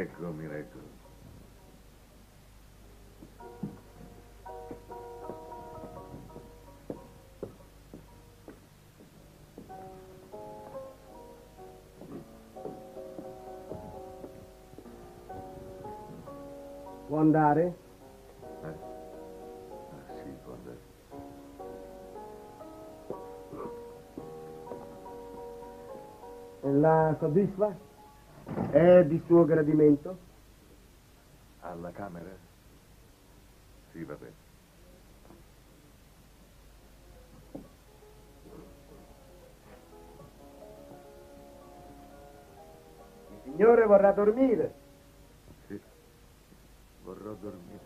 reggo, mi reggo. Può andare? Sì, può andare. La soddisfa? È di suo gradimento? Alla camera? Sì, va bene. Il signore vorrà dormire. Sì, vorrò dormire.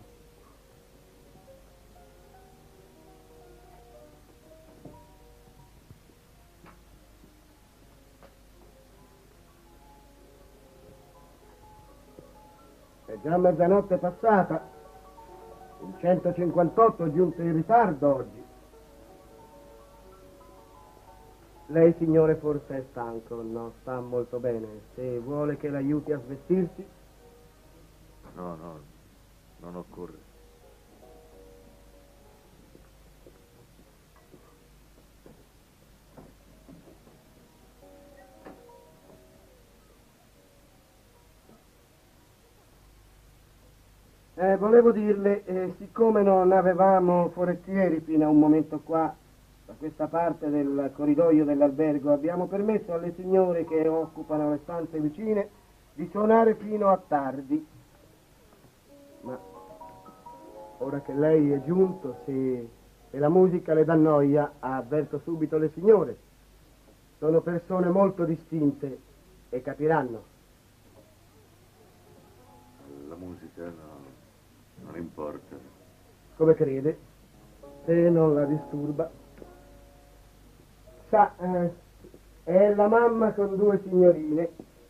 È già mezzanotte passata. Il 158 è giunto in ritardo oggi. Lei, signore, forse è stanco, non sta molto bene. Se vuole che l'aiuti a svestirsi. No, non occorre. Volevo dirle, siccome non avevamo forestieri fino a un momento qua, da questa parte del corridoio dell'albergo, abbiamo permesso alle signore che occupano le stanze vicine di suonare fino a tardi. Ma ora che lei è giunto, se la musica le dà noia, avverto subito le signore. Sono persone molto distinte e capiranno. La musica no, non importa. Come crede, se non la disturba. Sa, è la mamma con due signorine,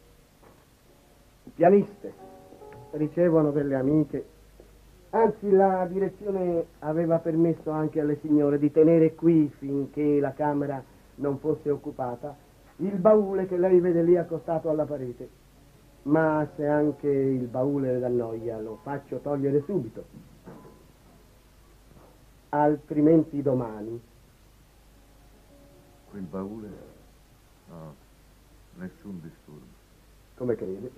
pianiste, ricevono delle amiche. Anzi, la direzione aveva permesso anche alle signore di tenere qui, finché la camera non fosse occupata, il baule che lei vede lì accostato alla parete. Ma se anche il baule le dà noia, lo faccio togliere subito. Altrimenti domani. Quel baule? No, nessun disturbo. Come crede?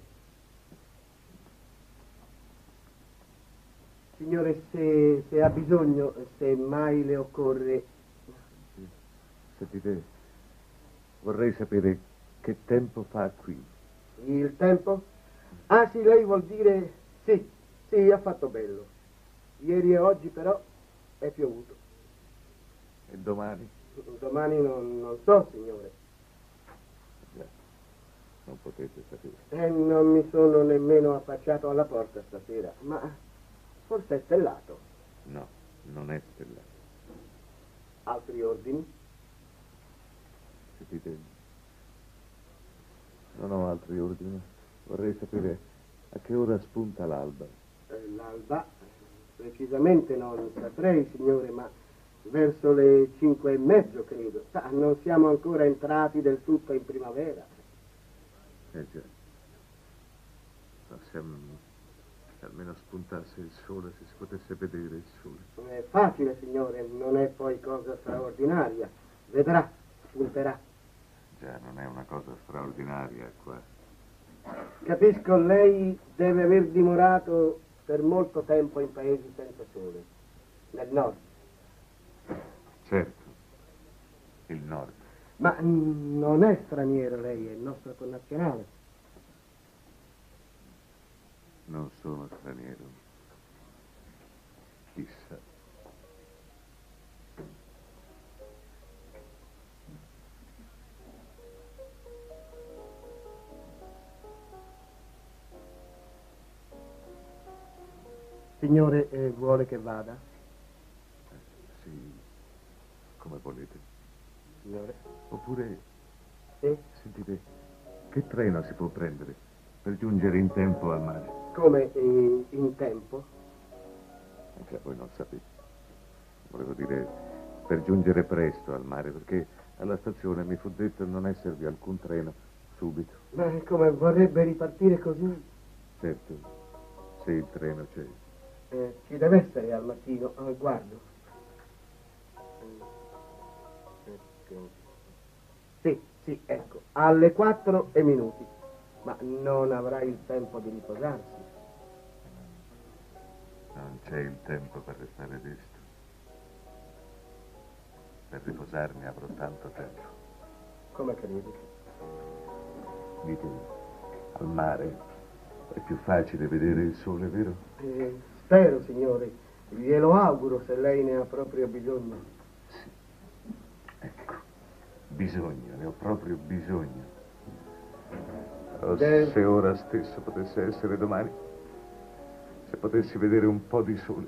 Signore, se ha bisogno, se mai le occorre... Sentite, vorrei sapere che tempo fa qui. Il tempo? Ah sì, lei vuol dire... Sì, ha fatto bello. Ieri e oggi però è piovuto. E domani? Domani non so, signore. Già, non potete sapere. Non mi sono nemmeno affacciato alla porta stasera, ma forse è stellato. No, non è stellato. Altri ordini? Sentite, non ho altri ordini. Vorrei sapere a che ora spunta l'alba. L'alba? Precisamente non saprei, signore, ma verso le 5:30, credo. Sa, non siamo ancora entrati del tutto in primavera. Già. Ma se almeno spuntasse il sole, se si potesse vedere il sole. È facile, signore, non è poi cosa straordinaria. Vedrà, spunterà. Già, non è una cosa straordinaria qua. Capisco, lei deve aver dimorato per molto tempo in paesi senza sole, nel nord. Certo, il nord. Ma non è straniero lei, è il nostro connazionale. Non sono straniero. Chissà. Signore, vuole che vada? Sì, come volete. Signore? Oppure, Sì? sentite, che treno si può prendere per giungere in tempo al mare? Come in tempo? Già, voi non sapete. Volevo dire, per giungere presto al mare, perché alla stazione mi fu detto non esservi alcun treno subito. Ma come vorrebbe ripartire così? Certo, se il treno c'è. Ci deve essere al mattino. Guardo. Sì, ecco, alle 4:00. Ma non avrà il tempo di riposarsi. Non c'è il tempo per restare desto. Per riposarmi avrò tanto tempo. Come credi? Dite, al mare è più facile vedere il sole, vero? Spero, signore. Glielo auguro se lei ne ha proprio bisogno. Sì. Ecco, bisogno, ne ho proprio bisogno. Oh, se ora stesso potesse essere domani, se potessi vedere un po' di sole.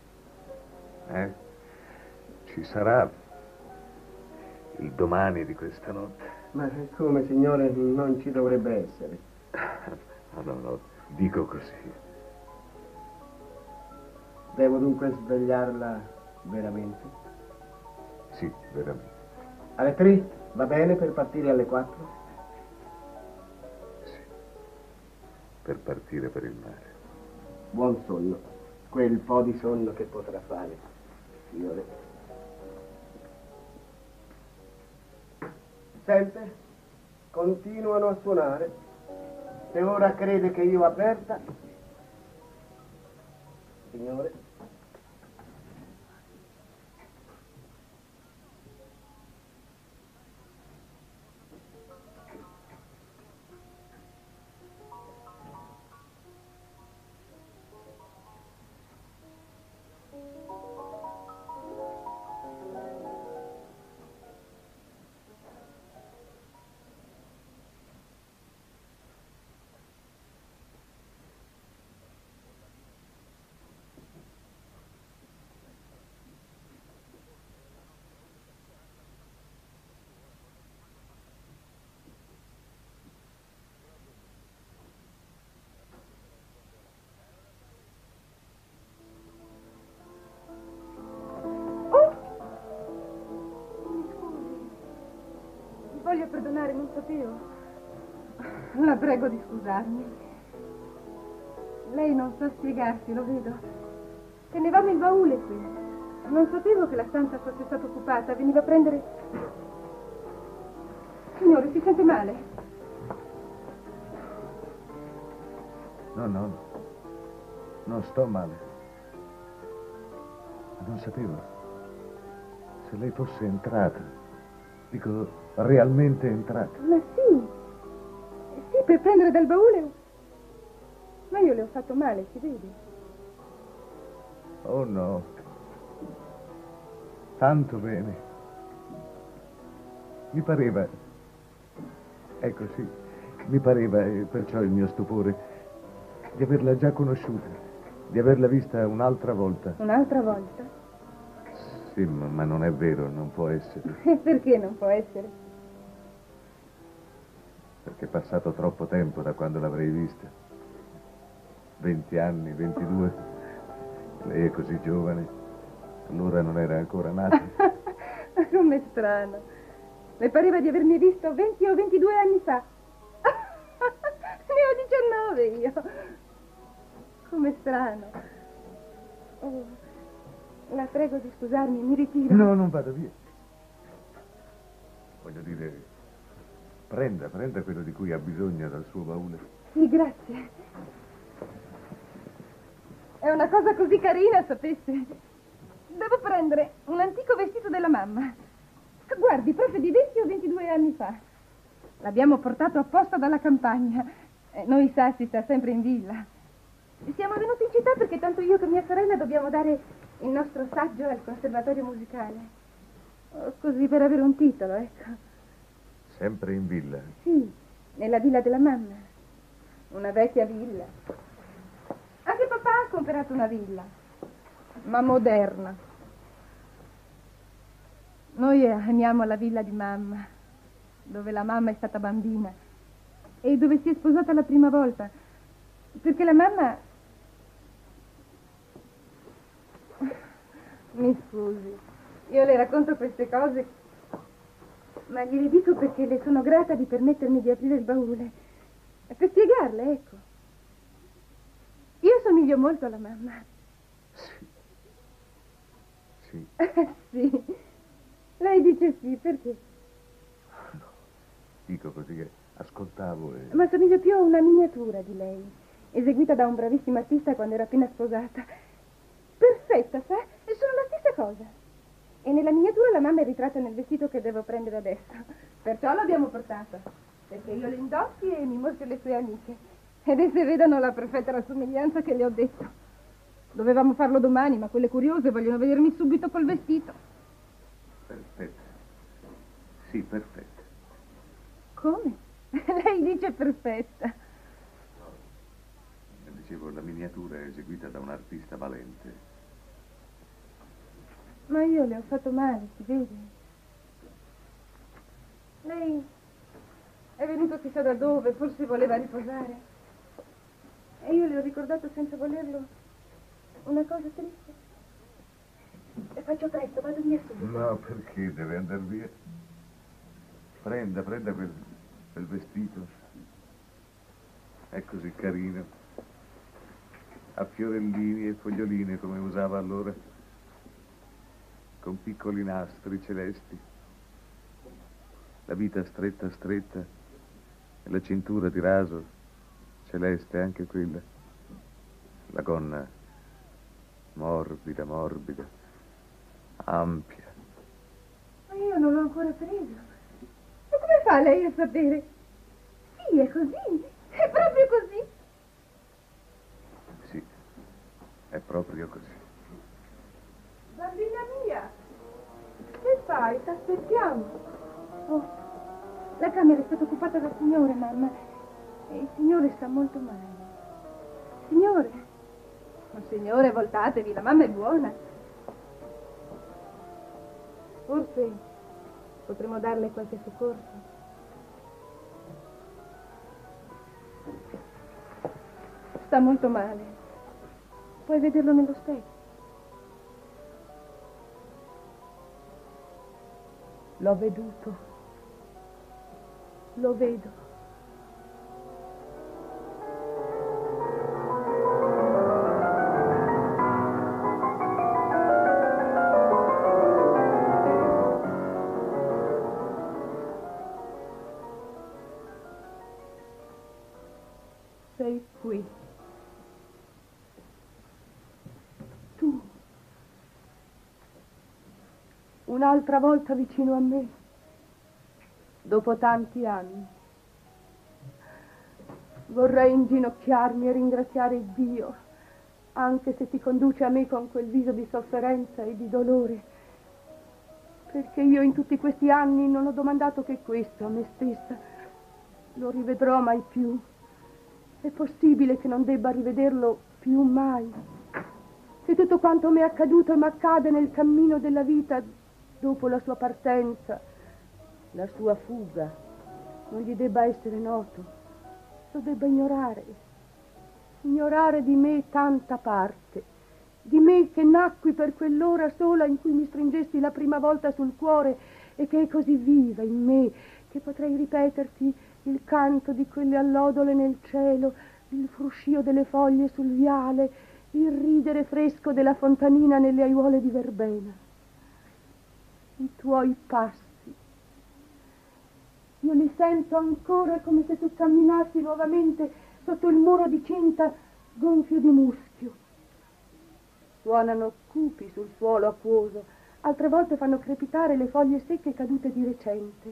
Ci sarà il domani di questa notte. Ma come, signore, non ci dovrebbe essere? No, dico così. Devo dunque svegliarla veramente? Sì, veramente. Alle 3? Va bene per partire alle 4? Sì, per partire per il mare. Buon sonno. Quel po' di sonno che potrà fare, signore. Sente? Continuano a suonare. Se ora crede che io avverta, signore. Voglio perdonare, non sapevo. La prego di scusarmi. Lei non sa spiegarsi, lo vedo. Tenevamo il baule qui. Non sapevo che la stanza fosse stata occupata. Veniva a prendere... Signore, si sente male? No, non sto male. Ma non sapevo. Se lei fosse entrata, dico, realmente entrata. Ma sì. Sì, per prendere dal baule. Ma io le ho fatto male, si vede. Oh no. Tanto bene. Mi pareva... Ecco sì, mi pareva, e perciò il mio stupore, di averla già conosciuta, di averla vista un'altra volta. Un'altra volta? Sì, ma non è vero, non può essere. Perché non può essere? Perché è passato troppo tempo da quando l'avrei vista. 20 anni, 22. Lei è così giovane. Allora non era ancora nata. Com'è strano. Le pareva di avermi visto 20 o 22 anni fa. Ne ho 19 io. Com'è strano. Oh, la prego di scusarmi, mi ritiro. No, non vada via. Voglio dire, prenda quello di cui ha bisogno dal suo baule. Sì, grazie. È una cosa così carina, sapesse. Devo prendere un antico vestito della mamma. Guardi, proprio di 20 o 22 anni fa. L'abbiamo portato apposta dalla campagna. Noi sa, si sta sempre in villa. Siamo venuti in città perché tanto io che mia sorella dobbiamo dare il nostro saggio al conservatorio musicale. Così per avere un titolo, ecco. Sempre in villa? Sì, nella villa della mamma. Una vecchia villa. Anche papà ha comprato una villa, ma moderna. Noi amiamo la villa di mamma, dove la mamma è stata bambina e dove si è sposata la prima volta, perché la mamma... Mi scusi, io le racconto queste cose Ma gliele dico perché le sono grata di permettermi di aprire il baule. E per spiegarle, ecco. Io somiglio molto alla mamma. Sì. Sì. Sì. Lei dice sì, perché? No, dico così che ascoltavo e... Ma somiglio più a una miniatura di lei, eseguita da un bravissimo artista quando era appena sposata. Perfetta, sa? È solo la stessa cosa. E nella miniatura la mamma è ritratta nel vestito che devo prendere adesso. Perciò l'abbiamo portata. Perché io le indossi e mi mostri le sue amiche. Ed esse vedono la perfetta rassomiglianza che le ho detto. Dovevamo farlo domani, ma quelle curiose vogliono vedermi subito col vestito. Perfetta. Sì, perfetta. Come? Lei dice perfetta. Dicevo, la miniatura è eseguita da un artista valente. Ma io le ho fatto male, si vede. Lei è venuto chissà da dove, forse voleva riposare. E io le ho ricordato senza volerlo una cosa triste. E faccio presto, vado via subito. No, perché deve andare via? Prenda quel vestito. È così carino. A fiorellini e foglioline come usava allora. Con piccoli nastri celesti. La vita stretta stretta e la cintura di raso celeste anche quella. La gonna morbida, morbida, ampia. Ma io non l'ho ancora preso. Ma come fa lei a sapere? Sì, è così. È proprio così. Sì, è proprio così. Bambina mia, che fai? T'aspettiamo. Oh, la camera è stata occupata dal signore, mamma. E il signore sta molto male. Signore? Oh, signore, voltatevi, la mamma è buona. Forse potremo darle qualche soccorso. Sta molto male. Puoi vederlo nello specchio. L'ho veduto. Lo vedo. Sei qui. Tu. Un'altra volta vicino a me. Dopo tanti anni. Vorrei inginocchiarmi e ringraziare Dio, anche se ti conduce a me con quel viso di sofferenza e di dolore, perché io in tutti questi anni non ho domandato che questo a me stessa. Lo rivedrò mai più? È possibile che non debba rivederlo più mai? Che tutto quanto mi è accaduto e mi accade nel cammino della vita dopo la sua partenza, la sua fuga, non gli debba essere noto? Lo debba ignorare di me tanta parte, di me che nacqui per quell'ora sola in cui mi stringesti la prima volta sul cuore e che è così viva in me che potrei ripeterti il canto di quelle allodole nel cielo, il fruscio delle foglie sul viale, il ridere fresco della fontanina nelle aiuole di verbena. I tuoi passi. Io li sento ancora come se tu camminassi nuovamente sotto il muro di cinta gonfio di muschio. Suonano cupi sul suolo acquoso, altre volte fanno crepitare le foglie secche cadute di recente.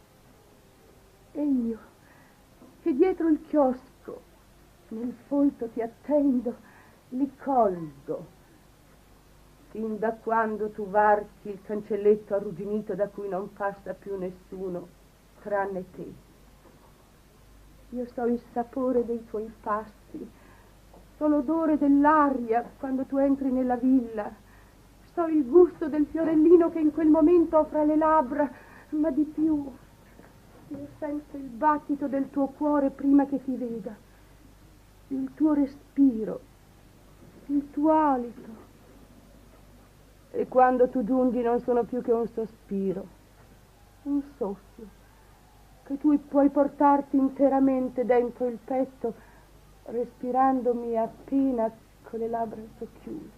E io, che dietro il chiosco, nel folto ti attendo, li colgo, fin da quando tu varchi il cancelletto arrugginito da cui non passa più nessuno, tranne te. Io so il sapore dei tuoi passi, so l'odore dell'aria quando tu entri nella villa, so il gusto del fiorellino che in quel momento ho fra le labbra, ma di più, io sento il battito del tuo cuore prima che ti veda, il tuo respiro, il tuo alito. E quando tu giungi non sono più che un sospiro. un soffio che tu puoi portarti interamente dentro il petto, respirandomi appena con le labbra socchiuse.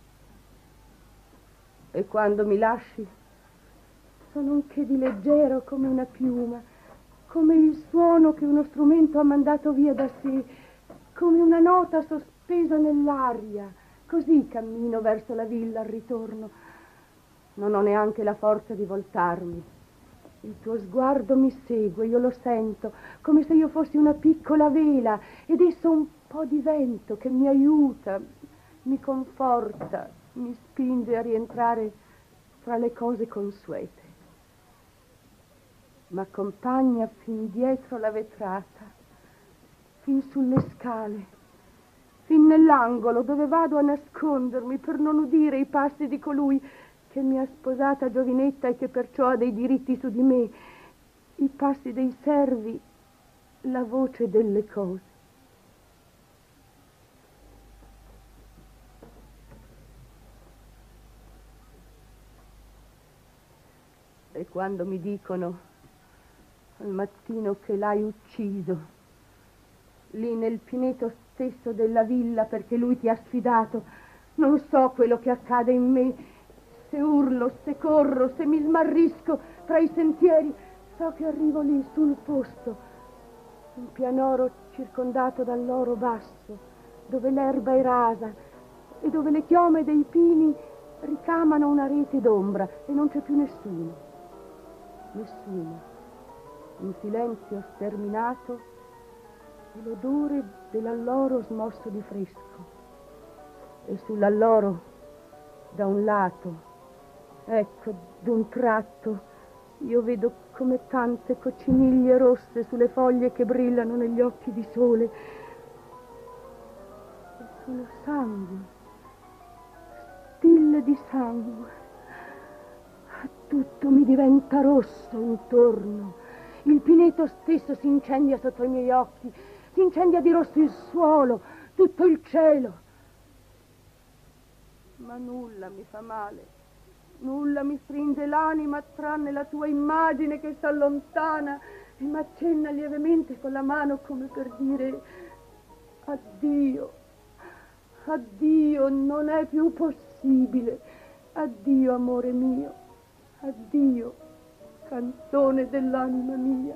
E quando mi lasci, sono un che di leggero come una piuma, come il suono che uno strumento ha mandato via da sé, come una nota sospesa nell'aria. Così cammino verso la villa al ritorno. Non ho neanche la forza di voltarmi. Il tuo sguardo mi segue, io lo sento, come se io fossi una piccola vela, ed esso un po' di vento che mi aiuta, mi conforta, mi spinge a rientrare fra le cose consuete. M'accompagna fin dietro la vetrata, fin sulle scale, fin nell'angolo dove vado a nascondermi per non udire i passi di colui che mi ha sposata giovinetta e che perciò ha dei diritti su di me, i passi dei servi, la voce delle cose. E quando mi dicono al mattino che l'hai ucciso, lì nel pineto stesso della villa perché lui ti ha sfidato, non so quello che accade in me, se urlo, se corro, se mi smarrisco tra i sentieri, so che arrivo lì sul posto, un pianoro circondato dall'oro basso, dove l'erba è rasa e dove le chiome dei pini ricamano una rete d'ombra e non c'è più nessuno. Nessuno. Un silenzio sterminato e l'odore dell'alloro smosso di fresco. E sull'alloro, da un lato, ecco, d'un tratto, io vedo come tante cocciniglie rosse sulle foglie che brillano negli occhi di sole. E sono sangue, stille di sangue. Tutto mi diventa rosso intorno. Il pineto stesso si incendia sotto i miei occhi. Si incendia di rosso il suolo, tutto il cielo. Ma nulla mi fa male. Nulla mi stringe l'anima tranne la tua immagine che s'allontana e m'accenna lievemente con la mano come per dire addio. Addio, non è più possibile. Addio, amore mio. Addio, canzone dell'anima mia.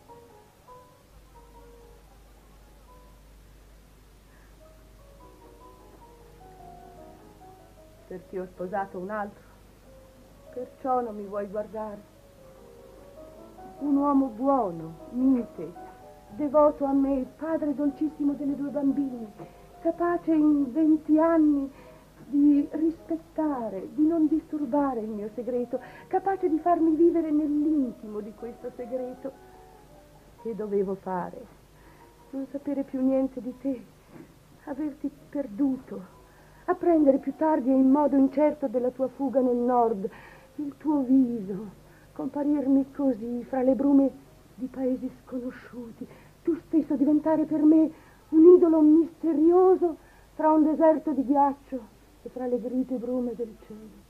Perché ho sposato un altro, perciò non mi vuoi guardare. Un uomo buono, mite, devoto a me, padre dolcissimo delle 2 bambine, capace in 20 anni di rispettare, di non disturbare il mio segreto, capace di farmi vivere nell'intimo di questo segreto. Che dovevo fare? Non sapere più niente di te, averti perduto, apprendere più tardi e in modo incerto della tua fuga nel nord, il tuo viso, comparirmi così fra le brume di paesi sconosciuti, tu stesso diventare per me un idolo misterioso fra un deserto di ghiaccio e fra le grigie brume del cielo.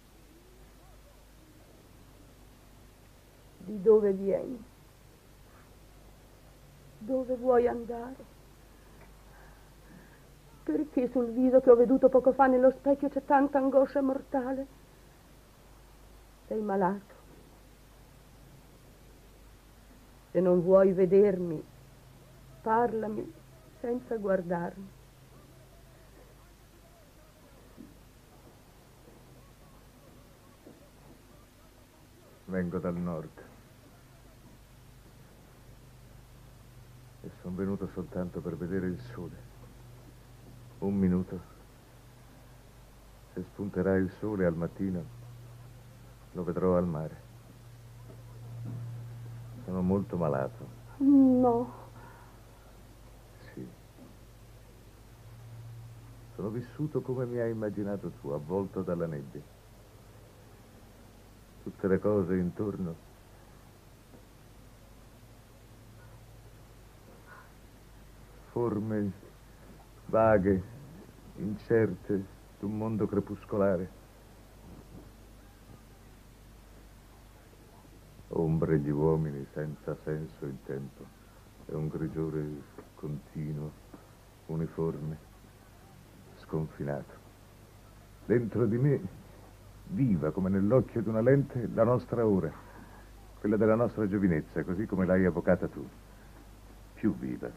Di dove vieni? Dove vuoi andare? Perché sul viso che ho veduto poco fa nello specchio c'è tanta angoscia mortale? Sei malato. Se non vuoi vedermi, parlami senza guardarmi. Vengo dal nord e sono venuto soltanto per vedere il sole. Un minuto. Se spunterà il sole al mattino, lo vedrò al mare. Sono molto malato. No. Sì. Sono vissuto come mi hai immaginato tu, avvolto dalla nebbia. Tutte le cose intorno forme vaghe, incerte d'un mondo crepuscolare. Ombre. ombre e gli uomini senza senso il tempo. È un grigiore continuo, uniforme, sconfinato. Dentro di me, viva come nell'occhio di una lente, la nostra ora, quella della nostra giovinezza, così come l'hai evocata tu. Più viva.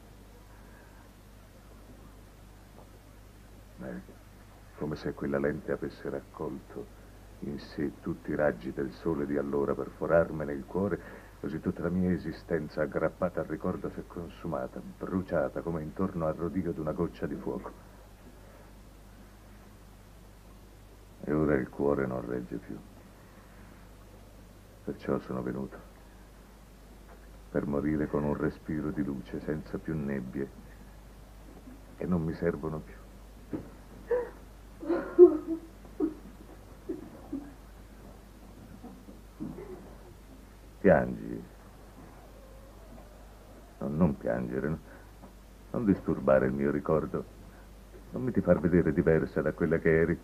Come se quella lente avesse raccolto in sé tutti i raggi del sole di allora per forarmene il cuore, così tutta la mia esistenza aggrappata al ricordo si è consumata, bruciata come intorno al rodio di una goccia di fuoco. E ora il cuore non regge più. Perciò sono venuto, per morire con un respiro di luce, senza più nebbie, che non mi servono più. Piangi. No, non piangere, no? Non disturbare il mio ricordo. Non mi ti far vedere diversa da quella che eri.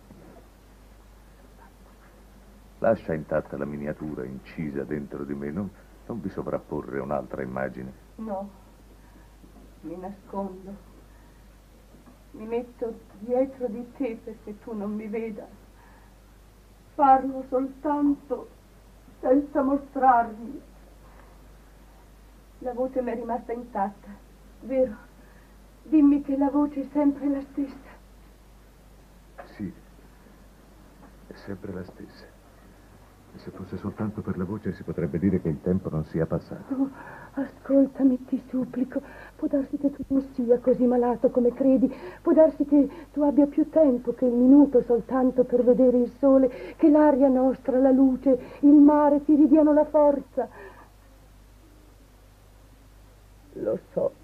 Lascia intatta la miniatura incisa dentro di me, non vi sovrapporre un'altra immagine. No, mi nascondo. Mi metto dietro di te perché tu non mi veda. Parlo soltanto senza mostrarmi. La voce mi è rimasta intatta, vero? Dimmi che la voce è sempre la stessa. Sì, è sempre la stessa. E se fosse soltanto per la voce si potrebbe dire che il tempo non sia passato. Oh, ascoltami, ti supplico. Può darsi che tu non sia così malato come credi. Può darsi che tu abbia più tempo che il minuto soltanto per vedere il sole, che l'aria nostra, la luce, il mare ti ridiano la forza. Lo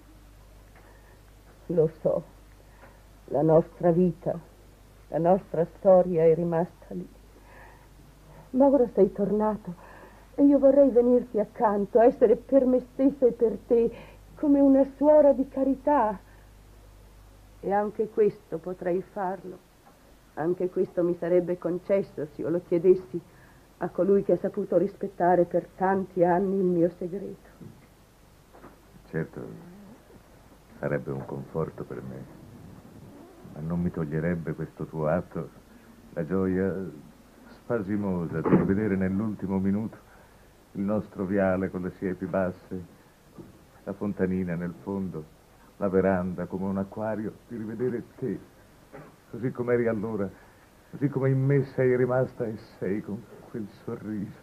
so. La nostra vita, la nostra storia è rimasta lì. Ma ora sei tornato e io vorrei venirti accanto, essere per me stessa e per te come una suora di carità. E anche questo potrei farlo. Anche questo mi sarebbe concesso se io lo chiedessi a colui che ha saputo rispettare per tanti anni il mio segreto. Certo, sarebbe un conforto per me, ma non mi toglierebbe questo tuo atto la gioia spasimosa di rivedere nell'ultimo minuto il nostro viale con le siepi basse, la fontanina nel fondo, la veranda come un acquario, di rivedere te, così come eri allora, così come in me sei rimasta e sei con quel sorriso.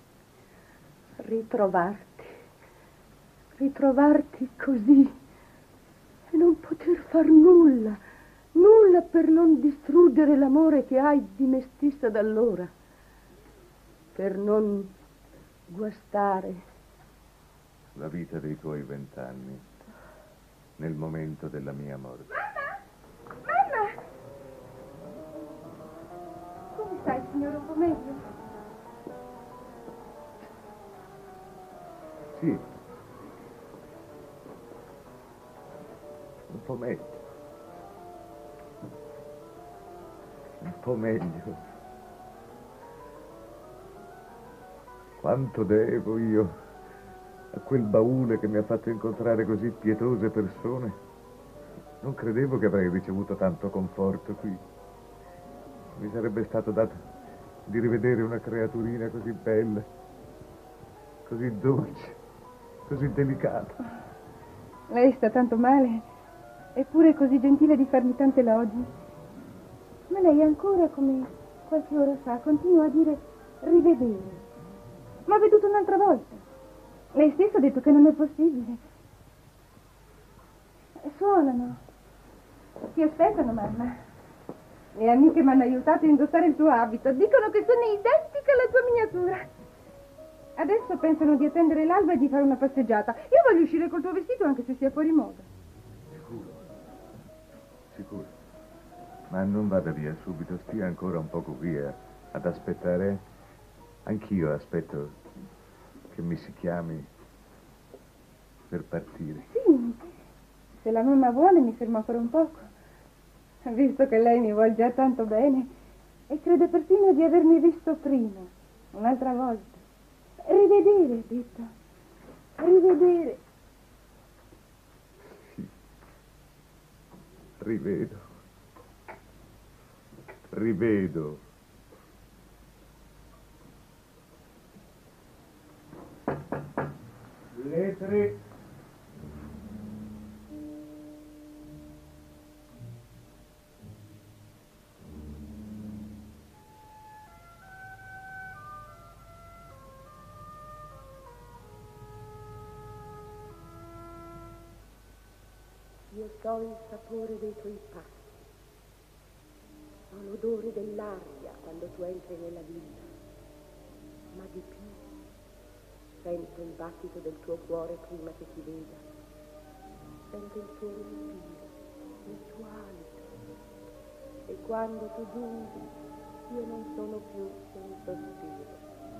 Ritrovarti così e non poter far nulla per non distruggere l'amore che hai di me stessa da allora, per non guastare la vita dei tuoi 20 anni nel momento della mia morte. Mamma! Come stai, signor? Un po' meglio? Sì. Un po' meglio. Un po' meglio. Quanto devo io a quel baule che mi ha fatto incontrare così pietose persone? Non credevo che avrei ricevuto tanto conforto qui. Mi sarebbe stato dato di rivedere una creaturina così bella, così dolce, così delicata. Lei sta tanto male, eppure è così gentile di farmi tante lodi. Ma lei ancora, come qualche ora fa, continua a dire rivedere. Ma ha veduto un'altra volta. Lei stesso ha detto che non è possibile. Suonano. Ti aspettano, mamma. Le amiche mi hanno aiutato a indossare il tuo abito. Dicono che sono identica alla tua miniatura. Adesso pensano di attendere l'alba e di fare una passeggiata. Io voglio uscire col tuo vestito anche se sia fuori moda. Sicuro. Ma non vada via subito, stia ancora un poco qui ad aspettare. Anch'io aspetto che mi si chiami per partire. Sì, se la mamma vuole mi fermo ancora un poco, visto che lei mi vuol già tanto bene e crede persino di avermi visto prima, un'altra volta. Rivedere, ho detto. Rivedere. Sì. Rivedo. Rivedo. Le tre. Io so il sapore dei tuoi passi, so l'odore dell'aria quando tu entri nella villa, ma di più sento il battito del tuo cuore prima che ti veda, sento il tuo respiro, il tuo alito, e quando tu giungi io non sono più che un sospiro.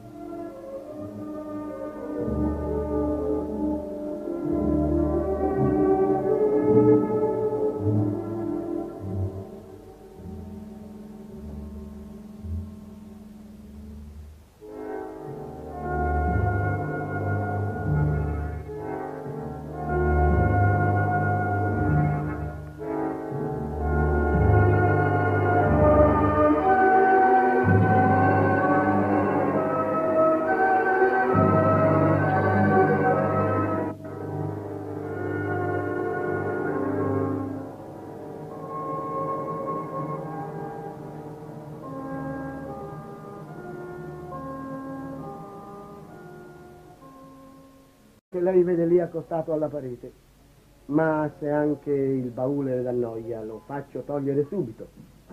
Che lei vede lì accostato alla parete, ma se anche il baule le dà noia lo faccio togliere subito,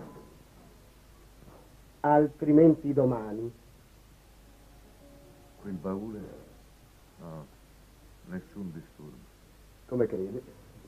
altrimenti domani. Quel baule? No, nessun disturbo. Come crede?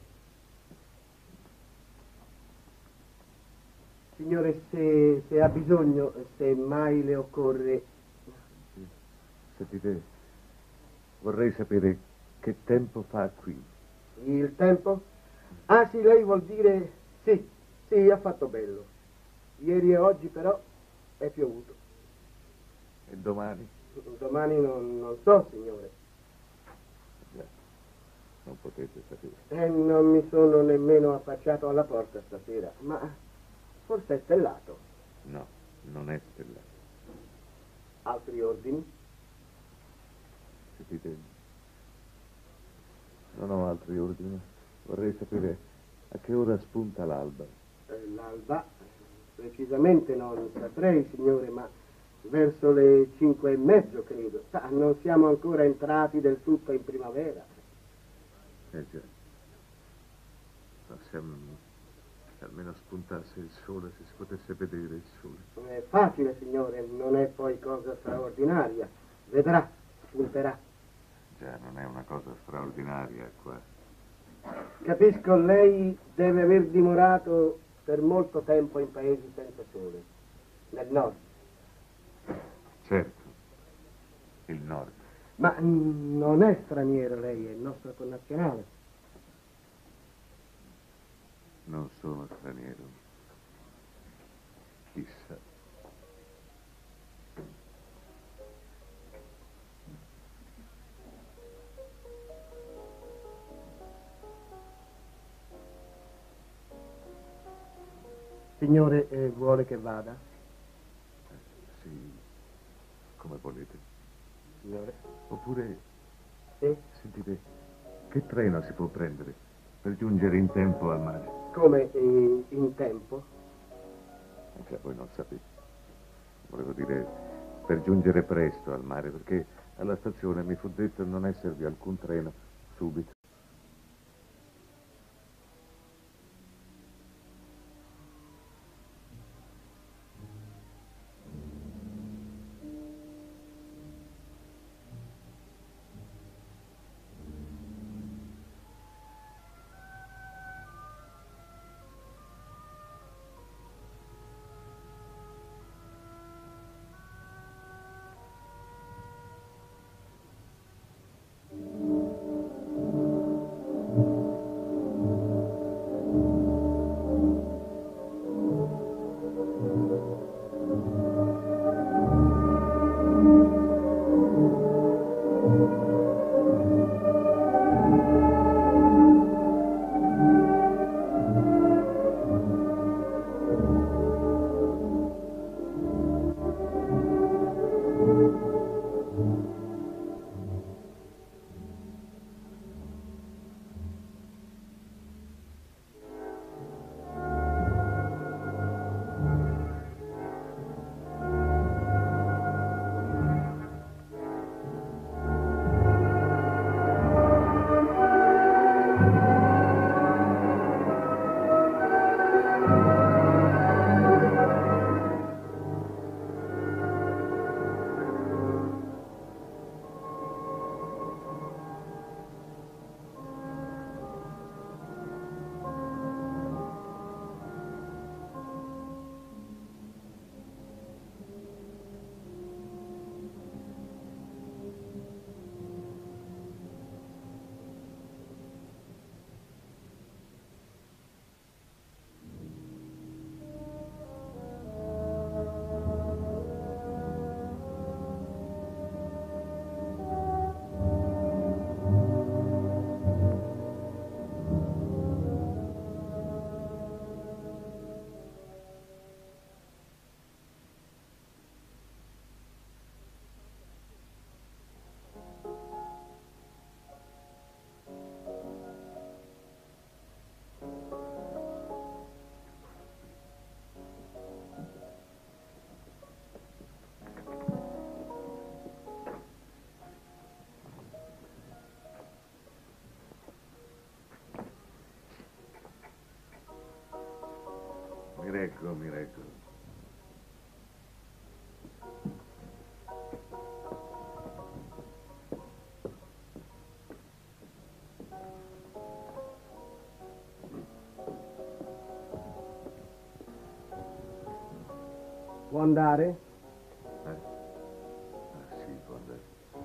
Signore, se ha bisogno, se mai le occorre... Sì. Sentite, vorrei sapere che tempo fa qui. Il tempo? Ah sì, lei vuol dire... Sì, ha fatto bello. Ieri e oggi però è piovuto. E domani? Domani non so, signore. Già, non potete sapere. Non mi sono nemmeno affacciato alla porta stasera, ma forse è stellato. No, non è stellato. Altri ordini? Sentite, non ho altri ordini. Vorrei sapere a che ora spunta l'alba. L'alba? Precisamente non saprei, signore, ma verso le 5:30, credo. Non siamo ancora entrati del tutto in primavera. Già. Ma se almeno spuntasse il sole, se si potesse vedere il sole. È facile, signore, non è poi cosa straordinaria. Vedrà, spunterà. Già, non è una cosa straordinaria qua. Capisco, lei deve aver dimorato per molto tempo in paesi senza sole, nel nord. Certo, il nord. Ma non è straniero lei, è nostro connazionale. Non sono straniero. Chissà. Signore, vuole che vada? Sì, come volete. Signore? Oppure, Sì? sentite, che treno si può prendere per giungere in tempo al mare? Come in tempo? Già, voi non sapete. Volevo dire, per giungere presto al mare, perché alla stazione mi fu detto non esservi alcun treno subito. reggo, mi reggo. Può andare? Sì, può andare.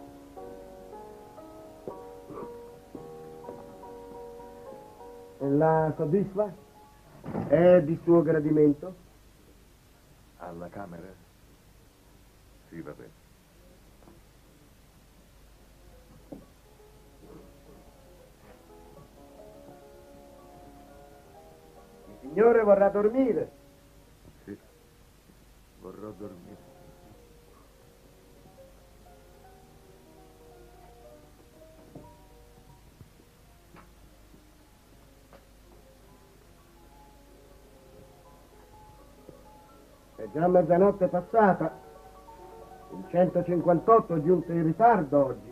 La soddisfa? È di suo gradimento? Alla camera? Sì, va bene. Il signore vorrà dormire. Sì, vorrò dormire. È già mezzanotte passata. Il 158 è giunto in ritardo oggi.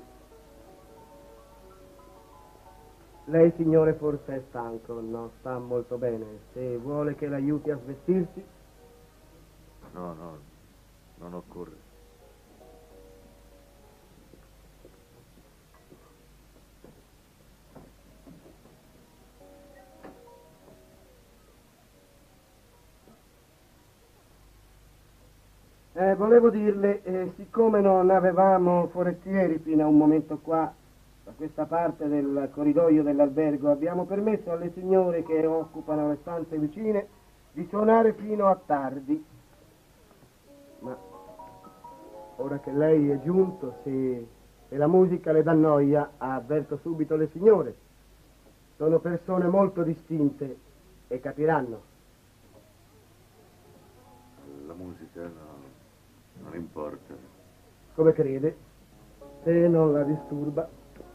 Lei, signore, forse è stanco, non sta molto bene. Se vuole che l'aiuti a svestirsi. No, no, non occorre. Volevo dirle, siccome non avevamo forestieri fino a un momento qua, da questa parte del corridoio dell'albergo, abbiamo permesso alle signore che occupano le stanze vicine di suonare fino a tardi. Ma ora che lei è giunto, se la musica le dà noia, avverto subito le signore. Sono persone molto distinte e capiranno. La musica no, non importa. Come crede, se non la disturba.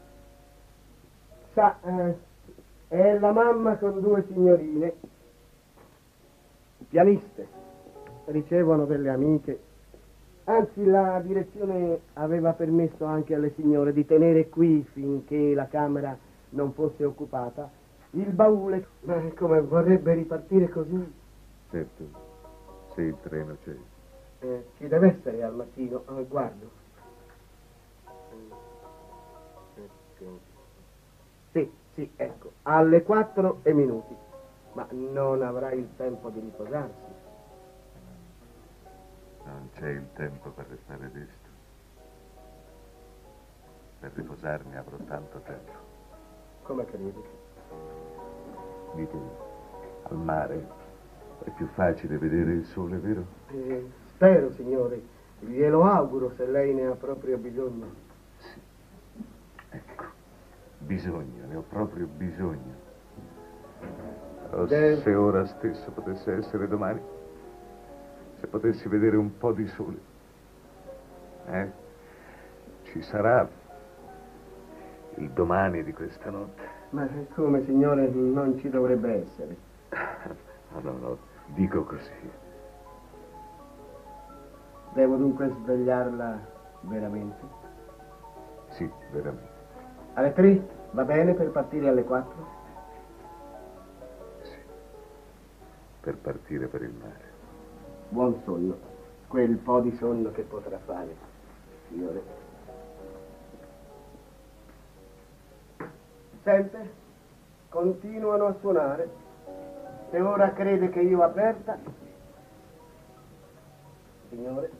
Sa, è la mamma con due signorine, pianiste, ricevono delle amiche. Anzi, la direzione aveva permesso anche alle signore di tenere qui, finché la camera non fosse occupata, il baule. Ma come vorrebbe ripartire così? Certo, se il treno c'è. Ci deve essere al mattino, guardo. Sì, ecco, alle 4:00. Ma non avrà il tempo di riposarsi. Non c'è il tempo per restare desto. Per riposarmi avrò tanto tempo. Come credi? Dite, al mare è più facile vedere il sole, vero? Spero, signore. Glielo auguro se lei ne ha proprio bisogno. Sì. Ecco, bisogno, ne ho proprio bisogno. Oh, se ora stesso potesse essere domani, se potessi vedere un po' di sole. Ci sarà il domani di questa notte. Ma come, signore, non ci dovrebbe essere? No, dico così. Devo dunque svegliarla veramente? Sì, veramente. Alle 3? Va bene per partire alle 4? Sì, per partire per il mare. Buon sonno. Quel po' di sonno che potrà fare, signore. Sente? Continuano a suonare. Se ora crede che io avverta, signore.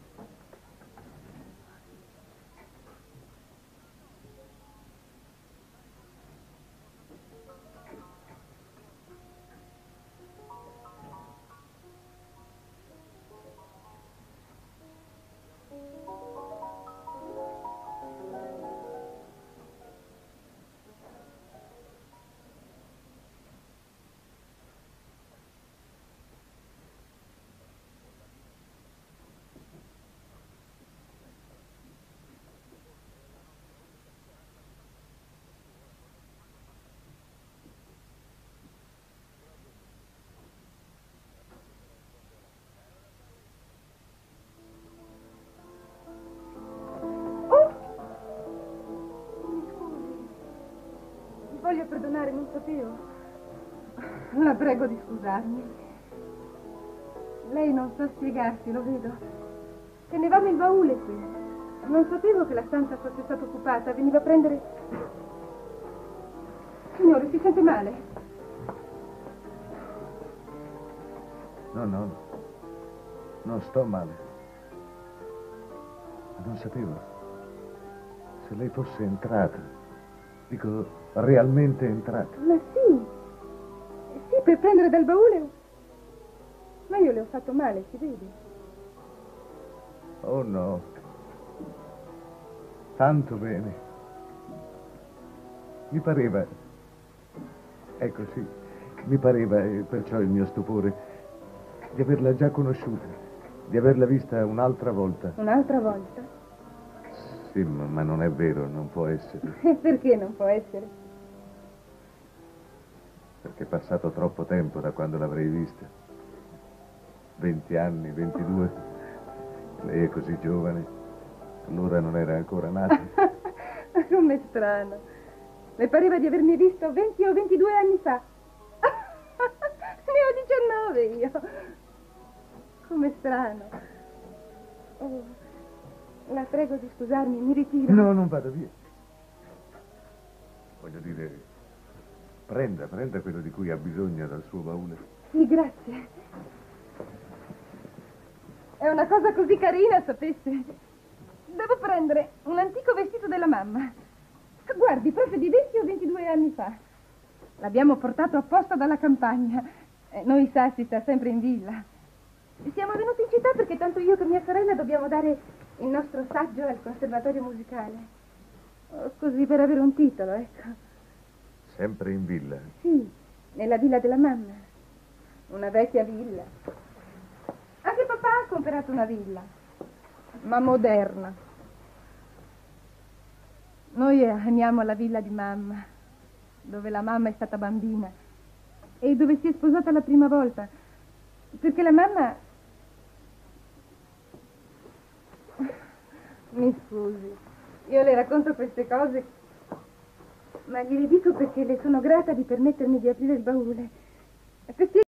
Voglio perdonare, non sapevo. La prego di scusarmi. Lei non sa spiegarsi, lo vedo. Tenevamo il baule qui. Non sapevo che la stanza fosse stata occupata. Veniva a prendere... Signore, si sente male? No, non sto male. Non sapevo. Se lei fosse entrata, dico, realmente entrata. Ma sì. Sì, per prendere dal baule. Ma io le ho fatto male, si vede. Oh no. Tanto bene. Mi pareva... Ecco sì, mi pareva, e perciò il mio stupore, di averla già conosciuta, di averla vista un'altra volta. Un'altra volta? Sì, ma non è vero, non può essere. E perché non può essere? Perché è passato troppo tempo da quando l'avrei vista. 20 anni, 22. Lei è così giovane. Allora non era ancora nata. Com'è strano. Le pareva di avermi visto 20 o 22 anni fa. Ne ho 19 io. Com'è strano. Oh, la prego di scusarmi, mi ritiro. No, non vada via. Voglio dire, prenda quello di cui ha bisogno dal suo baule. Sì, grazie. È una cosa così carina, sapesse. Devo prendere un antico vestito della mamma. Guardi, proprio di 20 o 22 anni fa. L'abbiamo portato apposta dalla campagna. Noi sa, si sta sempre in villa. Siamo venuti in città perché tanto io che mia sorella dobbiamo dare il nostro saggio al conservatorio musicale. Così per avere un titolo, ecco. Sempre in villa? Sì, nella villa della mamma. Una vecchia villa. Anche papà ha comprato una villa, ma moderna. Noi amiamo la villa di mamma, dove la mamma è stata bambina e dove si è sposata la prima volta, perché la mamma... Mi scusi, io le racconto queste cose, ma gliele dico perché le sono grata di permettermi di aprire il baule.